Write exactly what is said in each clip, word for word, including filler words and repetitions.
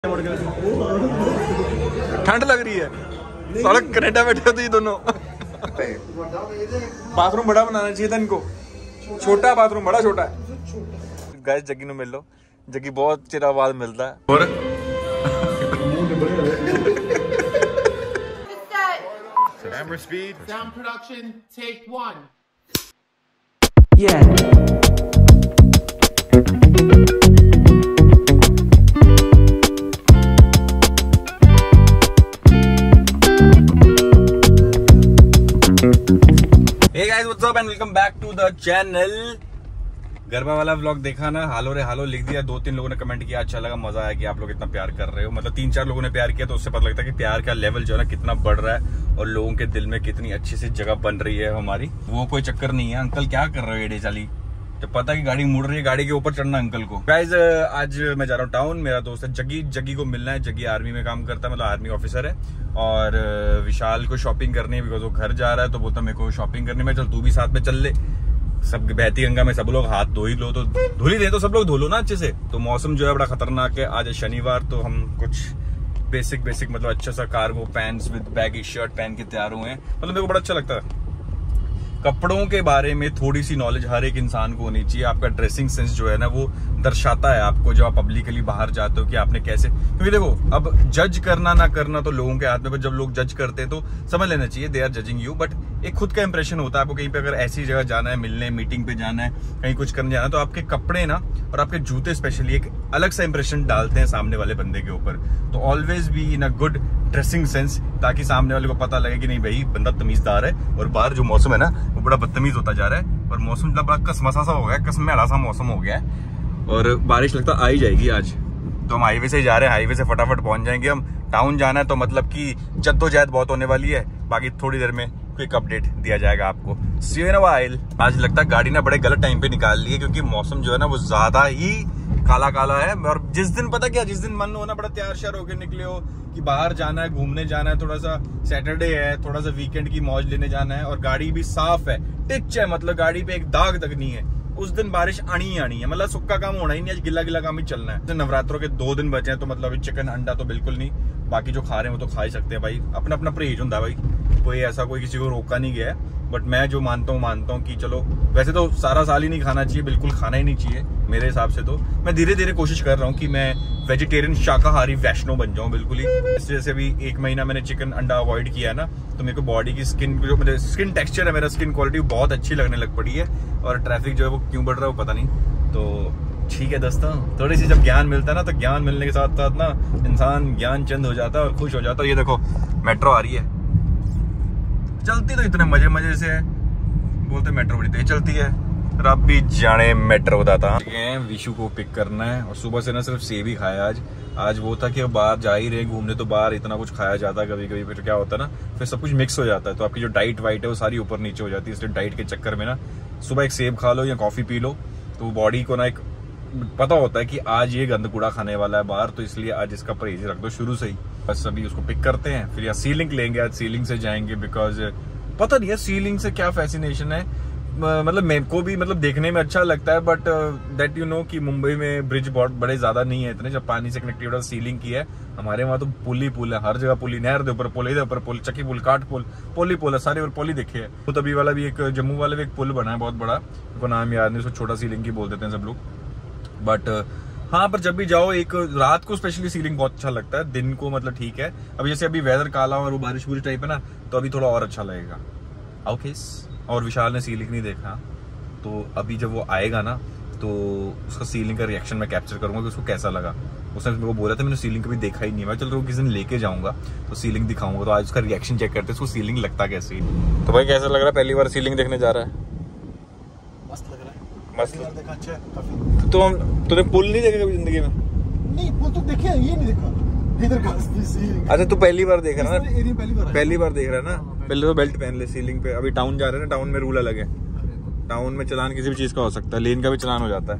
ठंड लग रही है, सड़क कनाडा बैठे हो तो ये दोनों। बाथरूम बड़ा बनाना चाहिए था इनको, छोटा बाथरूम बड़ा छोटा है। गाइस जग्गी ने मिल लो, जग्गी बहुत चिरा बाद मिलता है। और camera speed, sound production, take one. Yeah. Hey guys, what's up and welcome back to the channel। Garba वाला व्लॉग देखा ना, हालो रे हालो लिख दिया। दो तीन लोगों ने कमेंट किया, अच्छा लगा, मजा आया कि आप लोग इतना प्यार कर रहे हो। मतलब तीन चार लोगों ने प्यार किया तो उससे पता लगता है कि प्यार का लेवल जो है ना कितना बढ़ रहा है और लोगों के दिल में कितनी अच्छी सी जगह बन रही है हमारी। वो कोई चक्कर नहीं है। अंकल क्या कर रहे हो एडे चाली, जब पता कि गाड़ी मुड़ रही है, गाड़ी के ऊपर चढ़ना अंकल को। गाइज आज मैं जा रहा हूँ टाउन, मेरा दोस्त है जग्गी, जग्गी को मिलना है। जग्गी आर्मी में काम करता है, मतलब आर्मी ऑफिसर है। और विशाल को शॉपिंग करनी है बिकॉज वो घर जा रहा है, तो बोलता मेरे को शॉपिंग करनी है, चल तू भी साथ में चल ले। सब बहती गंगा में सब लोग हाथ धो ही लो, तो धुल ही दे तो सब लोग धो लो ना अच्छे से। तो मौसम जो है बड़ा खतरनाक है। आज है शनिवार, तो हम कुछ बेसिक बेसिक मतलब अच्छा सा cargo pants with baggy shirt पहन के तैयार हुए हैं। मतलब मेरे को बड़ा अच्छा लगता है। कपड़ों के बारे में थोड़ी सी नॉलेज हर एक इंसान को होनी चाहिए। आपका ड्रेसिंग सेंस जो है ना वो दर्शाता है आपको जब आप पब्लिकली बाहर जाते हो कि आपने कैसे, क्योंकि देखो अब जज करना ना करना तो लोगों के हाथ में, पर जब लोग जज करते हैं तो समझ लेना चाहिए they are judging you. But एक खुद का इंप्रेशन होता है। आपको कहीं पे अगर ऐसी जगह जाना है, मिलने मीटिंग पे जाना है, कहीं कुछ करने जाना है, तो आपके कपड़े ना और आपके जूते स्पेशली एक अलग सा इंप्रेशन डालते हैं सामने वाले बंदे के ऊपर। तो always be in a good dressing sense, ताकि सामने वाले को पता लगे कि नहीं भाई बंदा तमीजदार है। और बाहर जो मौसम है ना वो बड़ा बदतमीज होता जा रहा है, और मौसम बड़ा कसमसा सा हो गया है, कसमेला सा मौसम हो गया है, और बारिश लगता आ ही जाएगी आज। तो हम हाईवे से ही जा रहे हैं, हाईवे से फटाफट पहुंच जाएंगे हम। टाउन जाना है तो मतलब कि जद्दोजहद बहुत होने वाली है। बाकी थोड़ी देर में क्विक अपडेट दिया जाएगा आपको। See you in a while. आज लगता है गाड़ी ना बड़े गलत टाइम पे निकाल ली है, क्योंकि मौसम जो है ना वो ज्यादा ही काला काला है। और जिस दिन पता क्या, जिस दिन मन हो ना बड़ा तैयार श्यार होकर निकले हो कि बाहर जाना है, घूमने जाना है, थोड़ा सा सैटरडे है, थोड़ा सा वीकेंड की मौज लेने जाना है, और गाड़ी भी साफ है, टिच है, मतलब गाड़ी पे एक दाग तक नहीं है, उस दिन बारिश आनी ही आनी है। मतलब सुक्का काम होना ही नहीं, आज गिला गिला काम ही चलना है। तो नवरात्रों के दो दिन बचे हैं, तो मतलब चिकन अंडा तो बिल्कुल नहीं। बाकी जो खा रहे हैं वो तो खा ही सकते हैं भाई, अपना अपना परहेज होता है भाई, कोई ऐसा कोई किसी को रोका नहीं गया है। बट मैं जो मानता हूँ मानता हूँ कि चलो, वैसे तो सारा साल ही नहीं खाना चाहिए, बिल्कुल खाना ही नहीं चाहिए मेरे हिसाब से। तो मैं धीरे धीरे कोशिश कर रहा हूँ कि मैं वेजिटेरियन शाकाहारी वैष्णव बन जाऊँ बिल्कुल ही। इस वजह से भी एक महीना मैंने चिकन अंडा अवॉइड किया है ना, तो मेरे को बॉडी की स्किन जो मेरे स्किन टेक्सचर है, मेरा स्किन क्वालिटी बहुत अच्छी लगने लग पड़ी है। और ट्रैफिक जो है वो क्यों बढ़ रहा है वो पता नहीं। तो ठीक है दोस्तों, थोड़ी सी जब ज्ञान मिलता है ना, तो ज्ञान मिलने के साथ साथ ना इंसान ज्ञान चंद हो जाता है और खुश हो जाता है। ये देखो मेट्रो आ रही है, चलती तो इतने मजे मजे से है, बोलते मेट्रो बड़ी तेज चलती है। रब भी जाने मेट्रो बताता। विशु को पिक करना है, और सुबह से ना सिर्फ सेब ही खाया आज। आज वो था कि बाहर जा ही रहे घूमने, तो बाहर इतना कुछ खाया जाता है कभी कभी, फिर क्या होता है ना, फिर सब कुछ मिक्स हो जाता है, तो आपकी जो डाइट वाइट है वो सारी ऊपर नीचे हो जाती है। इसलिए डाइट के चक्कर में ना सुबह एक सेब खा लो या कॉफी पी लो, तो बॉडी को ना एक पता होता है कि आज ये गंद कूड़ा खाने वाला है बाहर, तो इसलिए आज इसका परहेज रख दो शुरू से ही। बस अभी उसको पिक करते हैं, फिर या सीलिंग लेंगे, आज सीलिंग से जाएंगे, बिकॉज पता नहीं है सीलिंग से क्या फैसिनेशन है। मतलब मेरे को भी मतलब देखने में अच्छा लगता है, बट दैट यू नो कि मुंबई में ब्रिज बहुत बड़े ज्यादा नहीं है इतने, जब पानी से कनेक्टिविटी सीलिंग की है। हमारे वहाँ तो पुल ही पुल है, हर जगह पुल ही, नहर के ऊपर पुल, इधर ऊपर पुल, चक्की पुल, काट पुल, पुल ही पुल है, सारे पुल ही दिखे है। तो तभी वाला भी एक जम्मू वाला भी एक पुल बना है बहुत बड़ा, उनको नाम याद नहीं, उसको छोटा सीलिंग की बोल देते हैं सब लोग। बट हाँ, पर जब भी जाओ एक रात को स्पेशली सीलिंग बहुत अच्छा लगता है, दिन को मतलब ठीक है। अब जैसे अभी वेदर काला और वो बारिश पूरी टाइप है ना, तो अभी थोड़ा और अच्छा लगेगा। ओके। और विशाल ने सीलिंग नहीं देखा, तो अभी जब वो आएगा ना तो उसका सीलिंग का रिएक्शन मैं कैप्चर करूंगा कि उसको कैसा लगा। उसने मेरे को बोला था मैंने सीलिंग कभी देखा ही नहीं, मैं चल रहा हूँ किसी दिन लेके जाऊंगा तो सीलिंग दिखाऊंगा, तो आज उसका रिएक्शन चेक करते हैं उसको सीलिंग लगता कैसे। तो भाई कैसा लग रहा है, पहली बार सीलिंग देखने जा रहा है? मस्त लग रहा है, मस्त देखा अच्छा है काफी। तो हम तूने पुल नहीं देखा कभी जिंदगी में? नहीं, पुल तो देखे, ये नहीं देखा इधर का सीलिंग। अच्छा तू पहली बार देख रहा है ना? पहली बार पहली बार देख रहा है ना? पहले तो बेल्ट पहन ले सीलिंग पे। अभी टाउन जा रहे हैं ना, टाउन में रूल अलग है। टाउन में चलान किसी भी चीज का हो सकता है, लेन का भी चलान हो जाता है।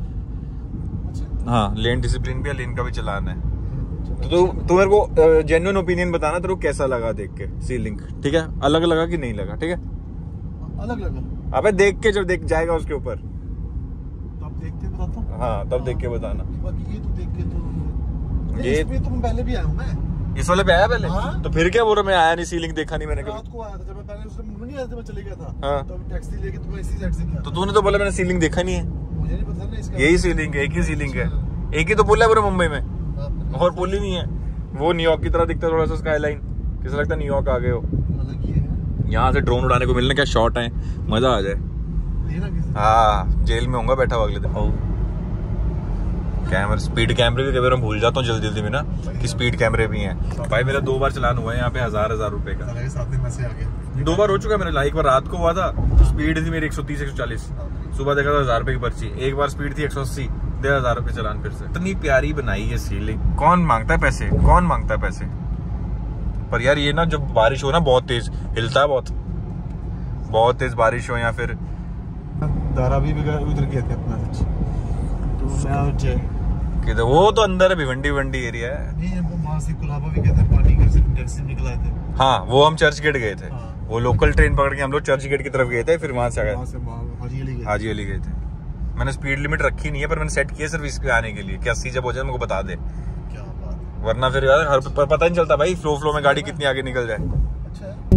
हाँ, लेन डिसिप्लिन भी है, लेन का भी चलान है। तो तू तू मेरे को जेन्युइन ओपिनियन बताना तेरे को कैसा लगा देख के सीलिंग, ठीक है? अलग लगा कि नहीं लगा? ठीक है, अलग लगा। अबे देख के जब देख जाएगा उसके ऊपर तब देखते बताता हूँ। हाँ तब देख के बताना। बाकी ये तो देख के तो ये इसमें तुम पहले भी आया हूँ मैं। इस वाले पे आया पहले? हाँ? तो फिर क्या बोल रहा मैं आया नहीं, सीलिंग देखा नहीं मैंने रात कभी। को आया था जब मैं पहले, उसने मुंबई नहीं आया था, मैं चले गया था। हाँ। तो टैक्सी लेके तुम्हें इसी साइड से किया। तो तूने तो बोला मैंने सीलिंग देखा नहीं है। मुझे नहीं पता ना इसका। यही सीलिंग है, एक ही सीलिंग है, एक ही तो पुल है पूरे मुंबई में, और पुल ही नहीं है। वो न्यूयॉर्क की तरह दिखता है थोड़ा सा स्काईलाइन, किसा लगता है न्यूयॉर्क आ गए हो। अलग ही है। यहाँ से ड्रोन उड़ाने को मिलना, क्या शॉट है, मजा आ जाए। हाँ, जेल में होऊंगा बैठा हुआ अगले दिन। कैमरा, स्पीड कैमरे भी कई बार मैं भूल जाता हूँ जल्दी जल्दी में ना कि स्पीड कैमरे भी हैं। भाई मेरा दो बार चलान हुआ है यहाँ पे, हजार हजार रुपए का। सात दिन में से आ गया। दो बार हो चुका है मेरा। एक बार रात को हुआ था, स्पीड थी मेरी एक सौ तीस एक सौ चालीस, सुबह देखा था हजार रुपए की पर्ची। एक बार स्पीड थी एक सौ अस्सी, डेढ़ हजार रुपए चलान फिर से। इतनी प्यारी बनाई है सीलिंग। कौन मांगता है पैसे, कौन मांगता है पैसे। पर यार ये ना जब बारिश हो ना बहुत तेज हिलता है, बहुत बहुत तेज बारिश हो या फिर धारावी भी उधर गए थे अपना सच। तो मैं जय किधर, वो तो अंदर है, भिवंडी भिवंडी एरिया है। नहीं, वो वहां से कुलाबा भी गए थे, पानी घर से टैक्सी निकल आए थे। हाँ, वो हम चर्च गेट गए थे। हाँ। वो लोकल ट्रेन पकड़ के हम लोग चर्च गेट की तरफ गए थे, फिर वहां से आ वहां गए से हाजी अली गए। हाजी अली गए थे। मैंने स्पीड लिमिट रखी नहीं है, पर मैंने सेट किया सिर्फ इस पे आने के लिए कि अस्सी जब हो जाए मुझे बता दे, क्या बात। वरना फिर यार हर पर पता नहीं चलता भाई, फ्लो फ्लो में गाड़ी कितनी आगे निकल जाए। अच्छा है।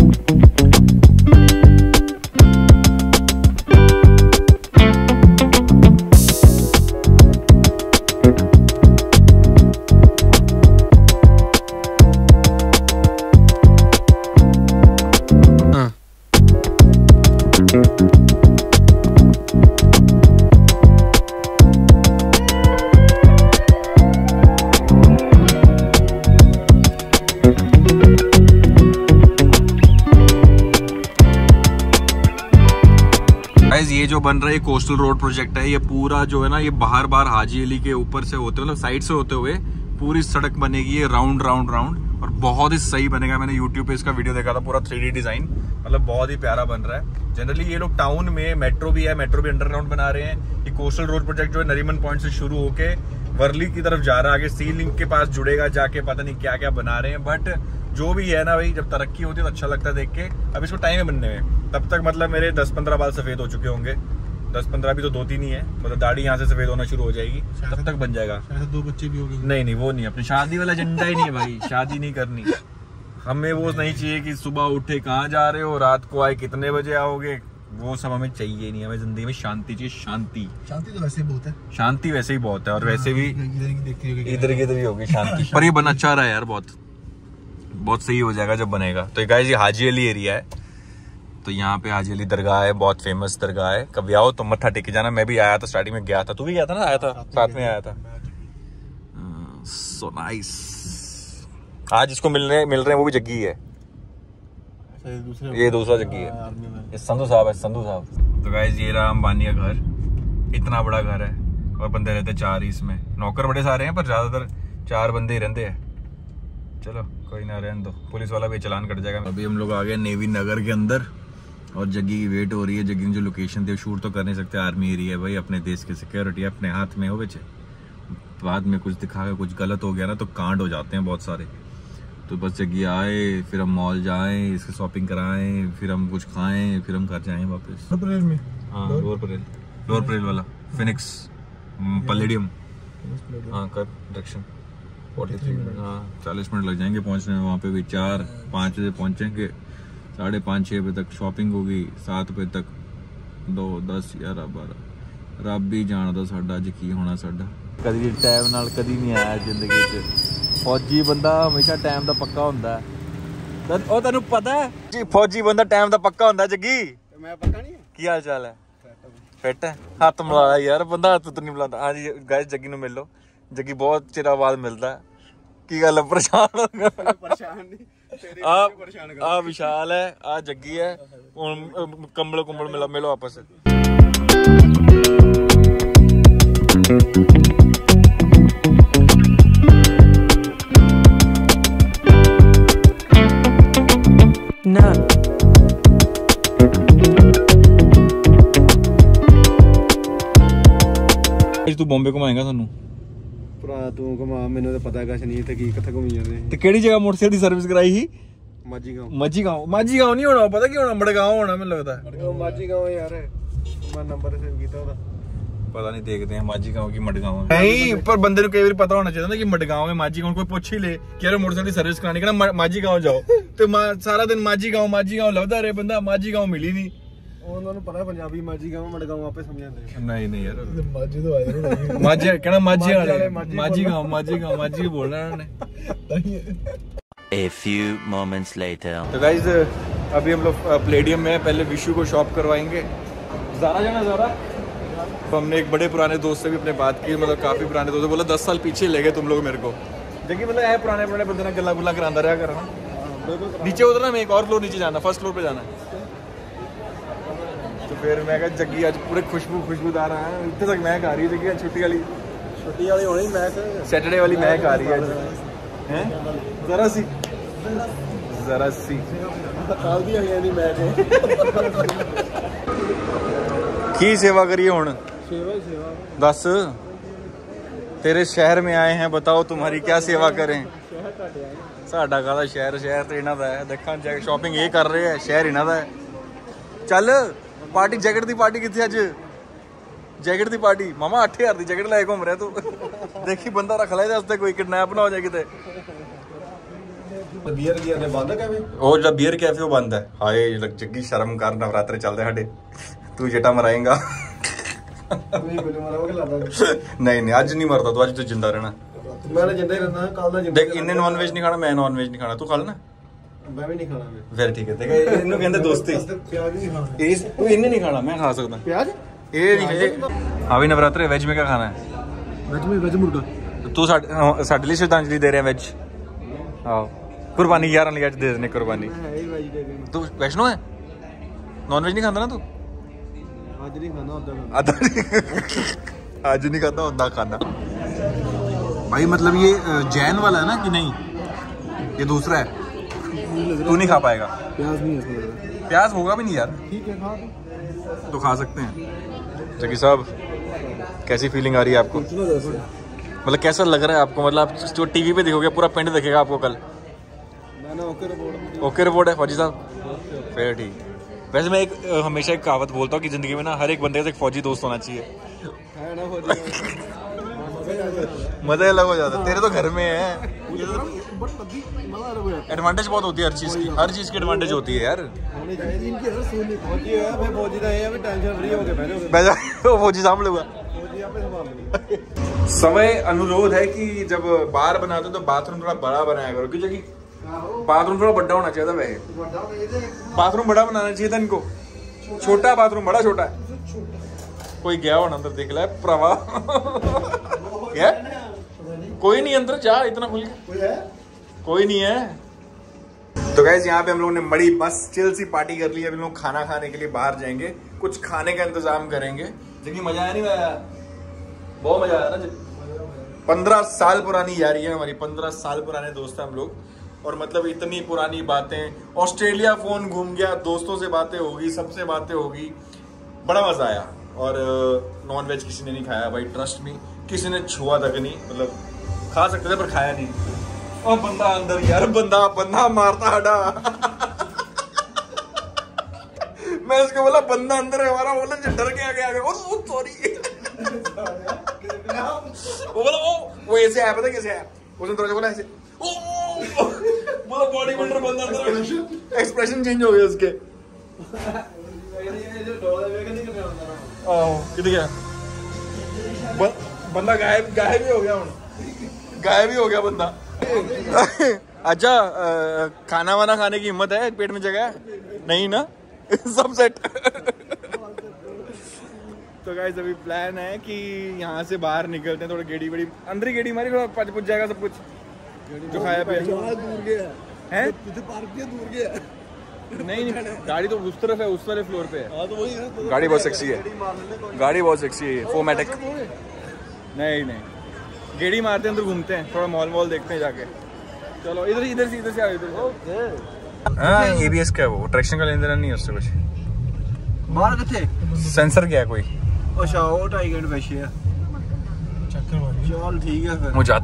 ये जो बन रहा है कोस्टल रोड प्रोजेक्ट है, ये पूरा जो है ना, ये बाहर बाहर हाजी अली के ऊपर से होते मतलब साइड से होते हुए पूरी सड़क बनेगी, ये राउंड राउंड राउंड, और बहुत ही सही बनेगा। मैंने यूट्यूब पे इसका वीडियो देखा था, पूरा थ्री डी डिजाइन, मतलब बहुत ही प्यारा बन रहा है। जनरली ये लोग टाउन में मेट्रो भी है, मेट्रो भी अंडरग्राउंड बना रहे हैं। ये कोस्टल रोड प्रोजेक्ट जो है नरीमन पॉइंट से शुरू होके वर्ली की तरफ जा रहा है, आगे सी लिंक के पास जुड़ेगा जाके, पता नहीं क्या क्या बना रहे हैं। बट जो भी है ना भाई, जब तरक्की होती है तो अच्छा लगता है देख के। अब इसको टाइम है बनने में, तब तक मतलब मेरे दस पंद्रह बाल सफेद हो चुके होंगे। दस पंद्रह भी तो दो तीन ही है, मतलब दाढ़ी यहाँ से सफेद होना शुरू हो जाएगी, तब तक बन जाएगा। दो बच्चे भी हो गए। नहीं नहीं, वो नहीं, अपनी शादी वाला एजेंडा ही नहीं है भाई, शादी नहीं करनी हमें। वो नहीं चाहिए कि सुबह उठे कहाँ जा रहे हो, रात को आए कितने बजे आओगे, वो सब हमें चाहिए नहीं। हमें जिंदगी में शांति चाहिए, शांति। शांति तो वैसे ही बहुत है। शांति वैसे ही बहुत है, और वैसे भी इधर इधर की भी होगी शांति। पर ये बन अच्छा रहा है यार, बहुत बहुत सही हो जाएगा जब बनेगा। तो गाइस ये हाजी अली एरिया है, तो यहाँ पे हाजी अली दरगाह है, बहुत फेमस दरगाह है। कभी आओ तो मत्था टेक के जाना। मैं भी आया था, स्टार्टिंग में गया था, तू भी गया था ना? आया था, साथ में आया था। So nice. आज इसको मिल रहे मिल रहे हैं वो भी जग्गी है, ये दूसरा जग्गी है, ये संधू साहब है, संधू साहब। तो गाइस ये रहा अंबानी का घर, इतना बड़ा घर है, और बंदे रहते चार ही इसमें। नौकर बड़े सारे हैं, पर ज्यादातर चार बंदे ही रहते हैं। चलो कोई ना, रहने दो, पुलिस वाला भी चालान कट जाएगा। अभी हम लोग आ गए नेवी नगर के अंदर, और जग्गी की वेट हो रही है। जग्गी ने जो लोकेशन दी शूट तो कर नहीं सकते, आर्मी एरिया है भाई, अपने देश की सिक्योरिटी अपने हाथ में हो बच्चे। बाद में कुछ दिखा के कुछ गलत हो गया ना तो कांड हो जाते हैं बहुत सारे। तो बस जग्गी आए, फिर हम मॉल जाएं, इसके शॉपिंग कराएं, फिर हम कुछ खाएं, फिर हम घर जाएं वापस। परेल में, हाँ लोअर परेल, लोअर परेल वाला फिनिक्स पैलेडियम, हाँ कर डायरेक्शन हाँ चालीस मिनट लग जाएंगे पहुंचने में वहाँ पे भी। चार पाँच बजे पहुंचेंगे, साढ़े पाँच छः बजे तक शॉपिंग होगी, सात बजे तक दो दस ग्यारह बारह रब भी जानदा साडा अज की होना साडा। कदी टाइम नाल कदी नहीं आया जिंदगी च। फौजी बंदा हमेशा टाइम दा पक्का हुंदा है। ओ तैनूं पता है जी, फौजी बंदा टाइम दा पक्का हुंदा। जग्गी मैं पक्का नहीं है। की हाल चाल है? फिट है? हाथ मिला यार, बंदा हाथ तो नहीं मिलाता। हाँ जी गाइस, जग्गी नूं मिल लो। जग्गी बहुत चिरा बाद मिलता है। की गल है, परेशान हो गया? परेशान नहीं, आ आ विशाल है, आ जग्गी है, कंबल कुंबल मिला मिलो आपस में। ना तू बॉम्बे घुमाएगा सानू? ਭਰਾ ਤੂੰ ਘੁਮਾ, ਮੈਨੂੰ ਤਾਂ ਪਤਾ ਕੁਛ ਨਹੀਂ ਇੱਥੇ ਕੀ ਕਿੱਥੇ ਘੁੰਮੀ ਜਾਂਦੇ। ਤੇ ਕਿਹੜੀ ਜਗ੍ਹਾ ਮੋਟਰਸਾਈਕਲ ਦੀ ਸਰਵਿਸ ਕਰਾਈ ਸੀ? ਮਾਝੀਗਾਂव। ਮਾਝੀਗਾਂव ਮਾਝੀਗਾਂव ਨਹੀਂ ਹੋਣਾ, ਪਤਾ ਕੀ ਹੋਣਾ, ਮੜਗਾਂव ਹੋਣਾ ਮੈਨੂੰ ਲੱਗਦਾ। ਉਹ ਮਾਝੀਗਾਂव ਯਾਰ, ਮੈਂ ਨੰਬਰ ਸੇਵ ਕੀਤਾ ਉਹਦਾ। पता नहीं, देखते हैं माझी गांव की मडगांव में। नहीं, पर बंदे को कई बार पता होना चाहिए ना कि मडगांव में माझी गांव। कोई पूछ ही ले कि यार मोटरसाइकिल सर्विस कराने का ना माझी गांव जाओ, तो सारा दिन माझी गांव माझी गांव लभदा रहे बंदा, माझी गांव मिली नहीं। उन्होंने पता पंजाबी माझी गांव मडगांव आपे समझाते नहीं नहीं यार, माझी तो आया माझी कहना माझी वाले माझी गांव माझी गांव माझी बोल रहा है उन्होंने। A few moments later. तो गाइस अभी हम लोग प्लेडियम में, पहले विशु को शॉप करवाएंगे। ज़ारा जाना ज़ारा। तो हमने एक बड़े पुराने दोस्त से भी अपने बात की, मतलब काफ़ी पुराने दोस्त, बोला दस साल पीछे ले गए तुम लोग मेरे को। देखिए मतलब है पुराने पुराने बंदे ने गला गुला करांदा रहा करना। नीचे उतरना, मैं एक और फ्लोर नीचे जाना, फर्स्ट फ्लोर पे जाना। तो फिर मैं कहा जग्गी आज पूरे खुशबू खुशबूदार आया, इतने तक महक आ रही है। जग्गी छुट्टी वाली छुट्टी वाली होनी महक, सैटरडे वाली महक आ रही है हैं, जरा सी जरा सी काल दी है नहीं महक। की सेवा करिए हुण, सेवा ही सेवा। दस तेरे शहर में आए हैं, बताओ तुम्हारी क्या सेवा करें। साडा कादा शहर, शहर तो इन्हां दा है। देखा शॉपिंग ये कर रहे हैं, शहर इन्हां दा है। चल पार्टी जैकेट दी पार्टी कितने अज, जैकेट दी पार्टी मामा अठ हजार दी जैकेट लाए घूम रहा तू। देखी बंदा रख ला दे कोई किडनैप ना हो जाए किते। बीयर की ने बंद कैफे, ਉਹ ਜਿਹੜਾ ਬੀਅਰ ਕੈਫੇ ਉਹ ਬੰਦ ਹੈ। ਹਾਏ ਜੱਗੀ ਸ਼ਰਮ ਕਰ, ਨਵਰਾਤਰੇ ਚੱਲਦੇ ਸਾਡੇ, ਤੂੰ ਜਟਾ ਮਰਾਏਗਾ। नहीं बोले मारोगे लादा। नहीं नहीं ਅੱਜ ਨਹੀਂ ਮਰਦਾ ਤੂੰ, ਅੱਜ ਤੂੰ ਜਿੰਦਾ ਰਹਿਣਾ। मैं तो जिंदा ही रहना, कल दा जिंदा। ਦੇਖ ਇਹਨੇ ਨੌਨ ਵੈਜ ਨਹੀਂ ਖਾਣਾ, ਮੈਂ ਨੌਨ ਵੈਜ ਨਹੀਂ ਖਾਣਾ, ਤੂੰ ਖਾ ਲੈਣਾ। मैं भी नहीं खाना मैं। ਫਿਰ ਠੀਕ ਹੈ, ਦੇਖ ਇਹਨੂੰ ਕਹਿੰਦੇ ਦੋਸਤੀ। प्याज नहीं खाना। ਇਸ ਤੂੰ ਇਹਨੇ ਨਹੀਂ ਖਾਣਾ, ਮੈਂ ਖਾ ਸਕਦਾ। प्याज ਇਹ ਨਹੀਂ ਹੈ। ਹਾਂ ਵੀ ਨਵਰਾਤਰੇ ਵੈਜ में क्या खाना है? वेज में वेज मुर्गा। ਤੂੰ ਸਾਡੇ ਸਾਡੇ ਲਈ ਸ਼ਰਧਾਂਜਲੀ ਦੇ ਰਿਹਾ ਵੈਜ। ਆਹੋ कुर्बानी यार लिए आज दे देने कुर्बानी। है ही वेजिटेरियन। तू वैष्णो है, नॉन वेज नहीं खाता ना तू? आज नहीं खाना, उदा खाना। आधा आज नहीं खाता, उदा खाना। भाई मतलब ये जैन वाला है ना कि नहीं, ये दूसरा है, तू नहीं खा पाएगा। प्याज नहीं है इसमें लग रहा। प्याज होगा भी नहीं यार, ठीक है खा दो। तो खा सकते हैं। जकी साहब कैसी फीलिंग आ रही है आपको, मतलब कैसा लग रहा है आपको? मतलब आप जो टीवी पे देखोगे पूरा पिंड देखेगा आपको कल। मैंने ओके रिपोर्ट, ओके रिपोर्ट है फौजी साहब, फिर ठीक। वैसे मैं एक हमेशा एक कहावत बोलता हूँ कि जिंदगी में ना हर एक बंदे से एक फौजी दोस्त होना चाहिए, है ना फौजी। मजा अलग हो जाता है। तेरे तो घर में है, एडवांटेज बहुत होती है हर चीज की, हर चीज की एडवांटेज होती है यार। होनी चाहिए इनकी हर सुनी। फौजी है, मैं फौजी रहे हैं, अभी टेंशन फ्री हो के बैठे हो। बैजा वो फौजी सामने हुआ। फौजी आप संभाल लो। समय अनुरोध है कि जब बार बनाते हो तो बाथरूम थोड़ा बड़ा बनाया करो, क्योंकि बाथरूम थोड़ा बड़ा होना चाहिए था। वैसे बाथरूम बड़ा बनाना चाहिए था इनको, छोटा बाथरूम बड़ा छोटा है। कोई गया होना अंदर देख ला प्रवा। क्या कोई नहीं अंदर जा, इतना खुल के कोई नहीं है। तो गाइस यहाँ पे हम लोगों ने बड़ी मस्त चिल सी पार्टी कर ली है। हम लोग खाना खाने के लिए बाहर जाएंगे, कुछ खाने का इंतजाम करेंगे। जितनी मजा आया नहीं आया, बहुत मजा आया ना। पंद्रह साल पुरानी यारी है हमारी, पंद्रह साल पुराने दोस्त हैं हम लोग, और मतलब इतनी पुरानी बातें। ऑस्ट्रेलिया फोन घूम गया, दोस्तों से बातें होगी, सबसे बातें होगी, बड़ा मजा आया। और नॉन वेज किसी ने नहीं खाया भाई, ट्रस्ट मी, किसी ने छुआ तक नहीं, मतलब खा सकते थे पर खाया नहीं। और बंदा अंदर यार, बंदा बंदा मारता हटा। मैं उसको बोला बंदा अंदर है हमारा, बोला डर के आगे आगे ओ सॉरी। वो बोला ओ वो ऐसे आया, पता कैसे आया? उसने थोड़ा बोला ऐसे ओ, बोला बॉडी बिल्डर बंदा अंदर, एक्सप्रेशन चेंज हो गया उसके। कितने गया बंदा, गायब गायब ही हो गया, गायब ही हो गया बंदा। अच्छा खाना वाना खाने की हिम्मत है, पेट में जगह है नहीं ना? सब सेट। तो गाइस अभी प्लान है कि यहाँ से बाहर निकलते हैं, थोड़ा गेड़ी वेड़ी अंदर ही गेड़ी हमारी, थोड़ा पच पुच जाएगा सब कुछ जो खाया पिया। दूर गया है पार्क के दूर गया। नहीं नहीं, गाड़ी तो उस तरफ है, उस वाले फ्लोर पे है। हाँ तो वही है। गाड़ी बहुत सेक्सी है, गाड़ी बहुत सेक्सी है, फोमैटिक। नहीं नहीं, गेड़ी मारते हैं, अंदर घूमते हैं, थोड़ा मॉल मॉल देखते हैं जाके। चलो इधर इधर से इधर से आओ, इधर से। हाँ एबीएस का है वो, ट्रैक्शन का लेन देना नहीं है उससे कुछ। बाहर किथे सेंसर क्या है कोई? अच्छा वो ढाई घंटे पीछे है। चक्कर मार चल ठीक है फिर। वो जाते का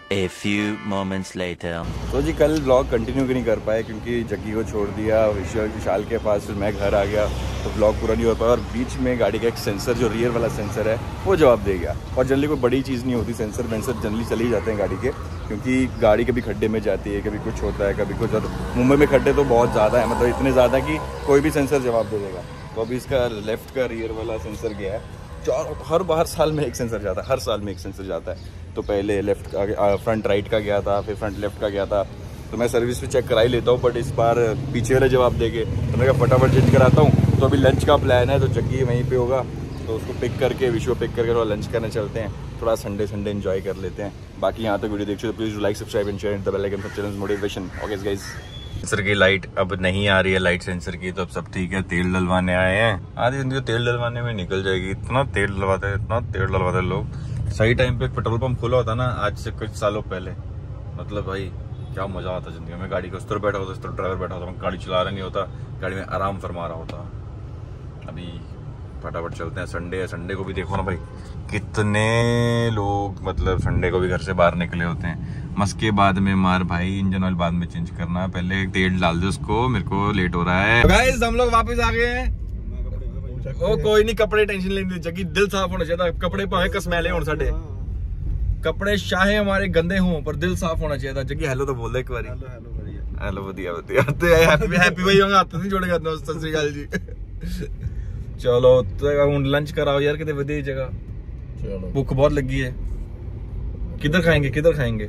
A few moments later. तो जी कल ब्लॉग कंटिन्यू नहीं कर पाए क्योंकि जग्गी को छोड़ दिया विशाल विशाल के पास, फिर मैं घर आ गया तो ब्लॉग पूरा नहीं हो पाया। और बीच में गाड़ी का एक सेंसर जो रियर वाला सेंसर है वो जवाब दे गया। और जनरली कोई बड़ी चीज़ नहीं होती, सेंसर वेंसर जनरली चले ही जाते हैं गाड़ी के, क्योंकि गाड़ी कभी खड्डे में जाती है, कभी कुछ होता है, कभी कुछ ज़्यादा। मुंबई में खड्डे तो बहुत ज़्यादा है, मतलब इतने ज़्यादा कि कोई भी सेंसर जवाब दे देगा। तो अभी इसका लेफ्ट का रियर वाला सेंसर गया है। चार हर बार साल में एक सेंसर जाता है, हर साल में एक सेंसर जाता है। तो पहले लेफ्ट का फ्रंट राइट का गया था, फिर फ्रंट लेफ्ट का गया था। तो मैं सर्विस भी चेक करा ही लेता हूँ, बट इस बार पीछे वाले जवाब देके तो मैं फटाफट चेंज कराता हूँ। तो अभी लंच का प्लान है, तो जग्गी वहीं पे होगा, तो उसको पिक करके विशो पिक करके थोड़ा लंच करने चलते हैं, थोड़ा संडे संडे एंजॉय कर लेते हैं। बाकी यहाँ तक वीडियो देखिए तो please like subscribe and share the bell icon for channel motivation. Okay guys, sensor की लाइट अब नहीं आ रही है, लाइट सेंसर की, तो अब सब ठीक है। तेल डलवाने आए हैं, आधी जिंदगी तेल डलवाने में निकल जाएगी। इतना तेल डलवाते हैं, इतना तेल डलवाते हैं लोग। सही टाइम पे पेट्रोल पंप खुला होता ना आज से कुछ सालों पहले, मतलब भाई क्या मजा आता जिंदगी में। गाड़ी को उस तरफ बैठा होता, उस तरफ ड्राइवर बैठा होता, गाड़ी चला रहा नहीं होता, गाड़ी में आराम फरमा रहा होता। अभी फटाफट चलते हैं, संडे है। संडे को भी देखो ना भाई कितने लोग, मतलब संडे को भी घर से बाहर निकले होते हैं। मस्के बाद में मार भाई, इंजन ऑयल बाद में चेंज करना, पहले तेल डाल दो उसको, मेरे को लेट हो रहा है। गाइस हम लोग वापस आ गए हैं। ओ कोई नहीं, कपड़े टेंशन लेने जगी, दिल साफ होना चाहिए था। कपड़े पाए कसमैले होने साडे, कपड़े चाहे हमारे गंदे हों पर दिल साफ होना चाहिए था। जगी हेलो तो बोल दे एक बारी। हेलो बढ़िया बढ़िया, हैप्पी हैप्पी भाई होंगे, हाथ नहीं जोड़ेगा। सत श्री अकाल जी। चलो तो लंच कराओ यार कितने बढ़िया जगह, चलो भूख बहुत लगी है। किधर खाएंगे, किधर खाएंगे,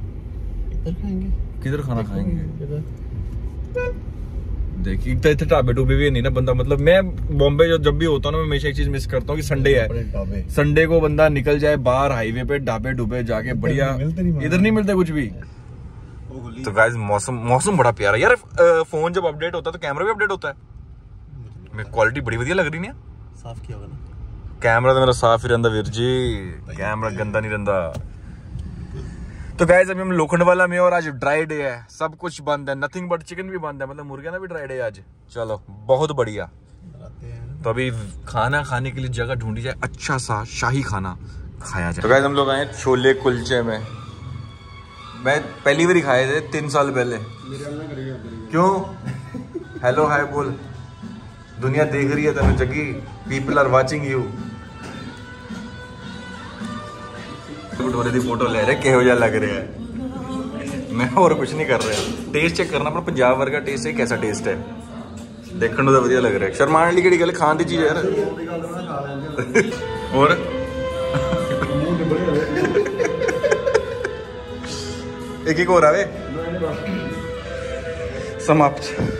किधर खाना खाएंगे? देखिए इतने ढाबे डूबे भी नहीं ना बंदा, मतलब मैं बॉम्बे जो जब भी होता हूँ ना, मैं हमेशा एक चीज मिस करता हूँ कि संडे है, संडे को बंदा निकल जाए बाहर हाईवे पे ढाबे डूबे जाके बढ़िया। इधर नहीं मिलता कुछ भी। तो गाइस मौसम मौसम बड़ा प्यारा यार। फोन जब अपडेट होता है तो कैमरा भी अपडेट होता है। मेरी क्वालिटी बड़ी बढ़िया लग रही है। साफ किया होगा ना कैमरा तो मेरा साफ ही रहता वीर जी, कैमरा गंदा नहीं रहता। तो गाइस अभी हम लोखंडवाला में, और आज ड्राई डे है, सब कुछ बंद है, नथिंग बट चिकन भी बंद है, मतलब मुर्गिया ना भी ड्राई डे है आज। चलो बहुत बढ़िया। तो अभी खाना खाने के लिए जगह ढूंढी जाए, अच्छा सा शाही खाना खाया जाए। तो गाइस हम लोग आए छोले कुलचे में। मैं पहली बार खाए थे तीन साल पहले। क्यों? हेलो हाय बोल, दुनिया देख रही है तुम्हें जगी, पीपल आर वाचिंग यू। भटोरे की फोटो ले रहे, केहो जा लग रहा है। मैं और कुछ नहीं कर रहा, टेस्ट चेक करना अपना पंजाब वर्गा टेस्ट है, कैसा टेस्ट है देखने तो बढ़िया लग रहा है। शर्मान वाली केड़ी गल, खान दी चीज यार। और एक एक और आवे समाप्त।